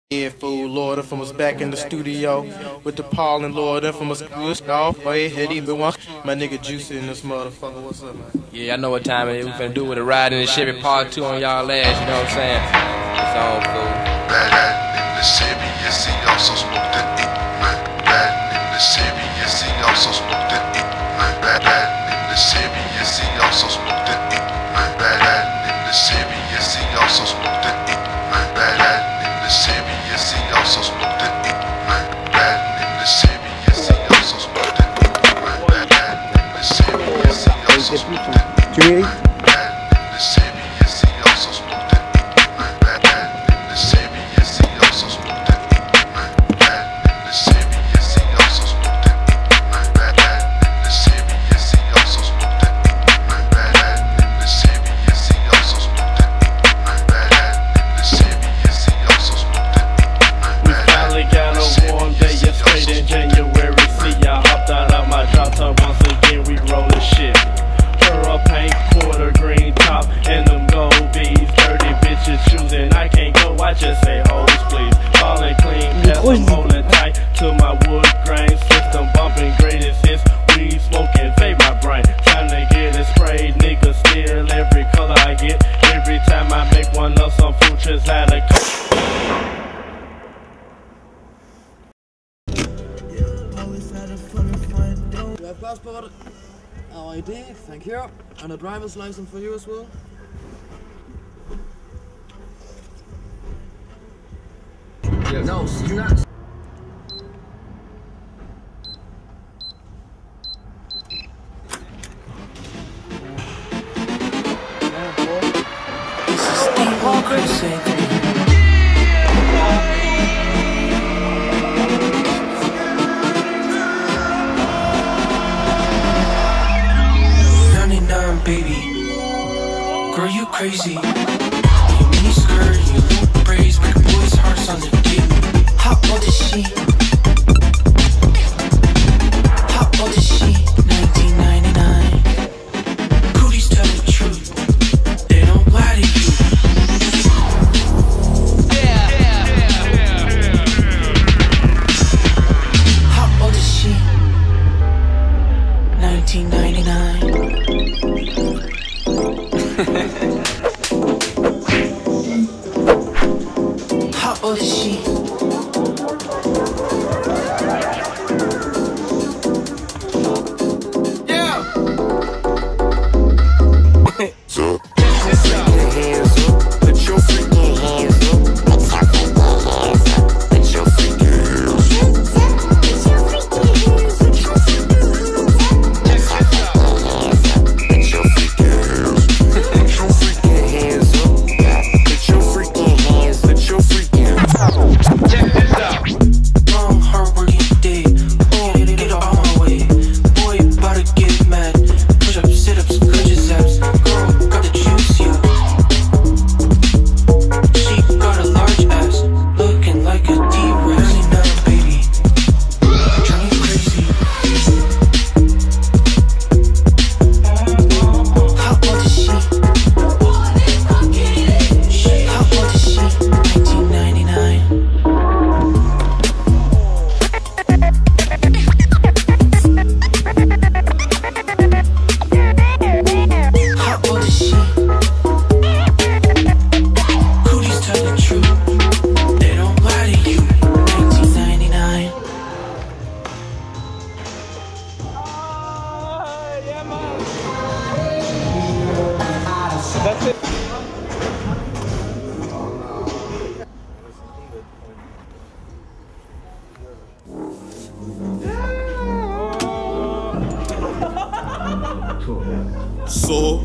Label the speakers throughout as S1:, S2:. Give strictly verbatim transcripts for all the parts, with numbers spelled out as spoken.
S1: Yeah, fool, Lord Infamous back in the studio with the Paul and Lord Infamous good off. Go ahead, even one. My nigga Juicy in this motherfucker. What's up, man?
S2: Yeah, I know what time it is. We finna do with a ride in the Chevy part two on y'all ass, you know what I'm saying? It's on, fool.
S3: Bad in the Chevy, yes, he also smoked the eat, man. Bad in the Chevy, yes, he also smoked the eat, man. Bad in the Chevy, yes, he also smoked the eat, man. Bad in the Chevy, yes, he also smoked the eat, man. Bad in the Chevy, yes, he also smoked the eat, man. Bad in the Chevy, yes, he also smoked the eat, man. Bad in the Chevy, yes, he also smoked the eat, man. Bad in the Chevy, yes, he also smoked the eat, man. Bad in the Chevy, yes, he also smoked the eat, man. Bad in the Chevy, yes, he also smoked the eat, man. Bad in the Chevy, yes, he also smoked the eat, man. Bad in the Chevy, yes, he also smoked the eat, man. Bad in the Chevy, yes, he also smoked the eat, man.
S4: We finally got a warm day, yeah, straight in January. See, I hopped out of my drop top once again, we rollin' shit. Pearl paint, quarter green top, and them gold bees. Dirty bitches choosing, I can't go, I just say hoes please. Ballin' clean, pass them holding tight to my wood grain system, bumping greatest hits. Weed smoking, vape my brain, time to get it sprayed. Niggas steal every color I get. Every time I make one up, some food just had a
S5: You have passport, our I D, thank you, and a driver's license for you as well.
S6: Yeah, no, you're not.
S7: This is Steve Walker saying baby, girl, you crazy. You mini skirt, you little braids, make a boy's hearts on the deep. How old is she? How old is she? nineteen ninety-nine. Cooties tell the truth, they don't lie to you. Yeah, yeah, yeah, yeah. How old is she? nineteen ninety-nine. How old is she? Yeah.
S3: So
S7: Put your freaking hands up. Put your freaking hands up. Put your freaking hands up. Put your freaking hands up. Put your freaking hands up. Put your freaking hands up. Put your freaking hands up. Check this out. Long, hard-working day. Oh, get out my way. Boy, about to get mad. Push-ups, sit-ups, crunches, abs. Girl, got the juice, yeah. She got a large ass, looking like a D-Rex. ninety-nine, baby. Drive me crazy. How old is she? How old is she? nineteen ninety-nine. How old is she? Cooties tell the truth, they don't lie to you. nineteen ninety-nine.
S4: That's it.
S3: So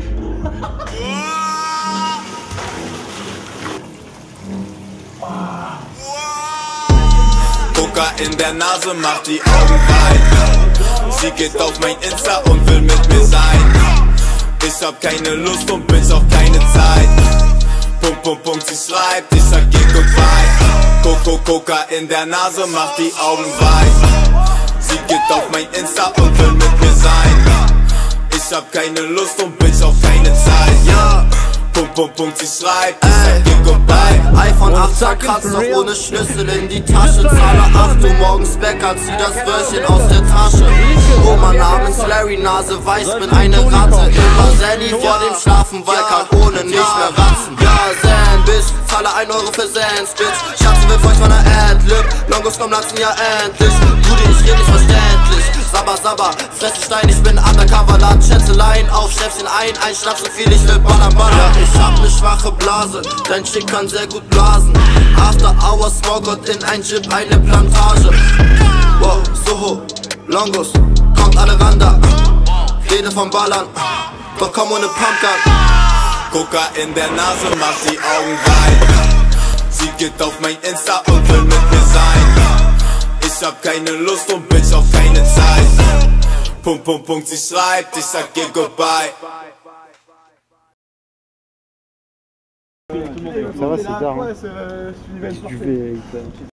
S3: Coca in der Nase macht die Augen weit. Sie geht auf mein Insta und will mit mir sein. Ich hab keine Lust und bitch auch keine Zeit. Punkt, Punkt, Punkt, sie schreibt, ich sag geh goodbye. Coco, Coca in der Nase macht die Augen weit. Sie geht auf mein Insta und will mit mir sein. Ich hab keine Lust und bitch auch keine Zeit, ja.
S8: Punkt, Punkt, Punkt, sie schreibt, ich sag ihr goodbye.
S9: iPhone acht zerkratzt, doch ohne Schlüssel in die Tasche. Zahle acht Uhr morgens Bäcker, zieh das Wörtchen aus der Tasche. Oma namens Larry, Nase weiß, bin eine Ratte. Immer Sandy vor dem Schlafen, weil kann ohne nicht mehr ratzen. Ja, Zen, Bitch, zahle ein Euro für Sans, Bitch. Schatzi will feucht von der Adlib, Longos kommen lassen ja endlich. Brudi, ich red nicht verständlich. Sabba, sabba, fresse Stein, ich bin undercover, lad Schätzeleien auf, Schäfchen ein, ein Schnaps so viel, ich will ballern, ballern. Ja, ich hab ne schwache Blase, dein Chick kann sehr gut blasen. After Hours, Smallgott in ein Jeep, eine Plantage. Wow, Soho, Longos, kommt alle ran da. Rede vom Ballern, doch komm ohne Pumpgun.
S8: Coca in der Nase, macht die Augen weit. Sie geht auf mein Insta und will mit mir sein. Ich hab keine Lust und Bitch auch keine Zeit. Punkt, Punkt, Punkt, sie schreibt, ich sag ihr goodbye.
S10: Ça va, c'est tard. Hein. Du vais,